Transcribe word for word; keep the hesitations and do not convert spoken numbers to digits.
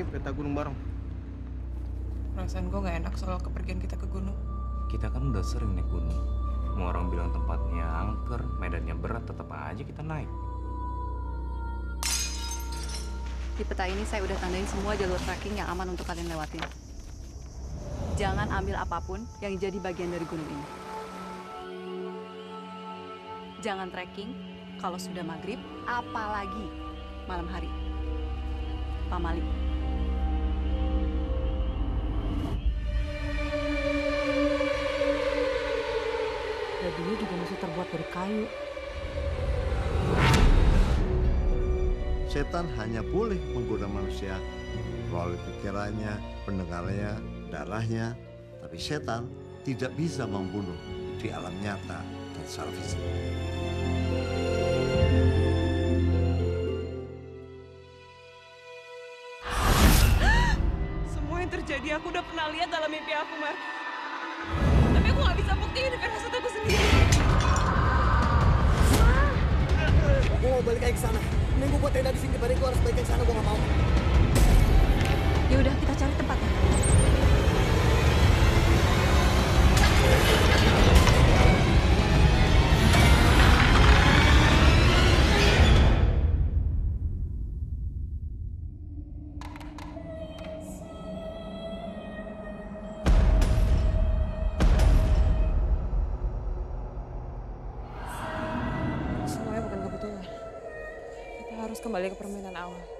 peta gunung bareng. Perasaan gue gak enak soal kepergian kita ke gunung. Kita kan udah sering naik gunung. Mau orang bilang tempatnya angker, medannya berat, tetap aja kita naik. Di peta ini saya udah tandain semua jalur trekking yang aman untuk kalian lewatin. Jangan ambil apapun yang jadi bagian dari gunung ini. Jangan trekking kalau sudah maghrib, apalagi malam hari. Pak Malik. Babinya juga masih terbuat dari kayu. Setan hanya boleh menggoda manusia melalui pikirannya, pendengarannya, darahnya. Tapi setan tidak bisa membunuh di alam nyata dan secara fisik. Semua yang terjadi aku udah pernah lihat dalam mimpi aku, Mar. Tapi aku gak bisa buktiin firasat aku sendiri. Gue mau balik lagi ke sana. Mending gue buat tenda di sini daripada gue harus balik ke sana. Gue gak mau. Ya udah, kita cari tempatnya. Semuanya bukan kebetulan. Kita harus kembali ke permainan awal.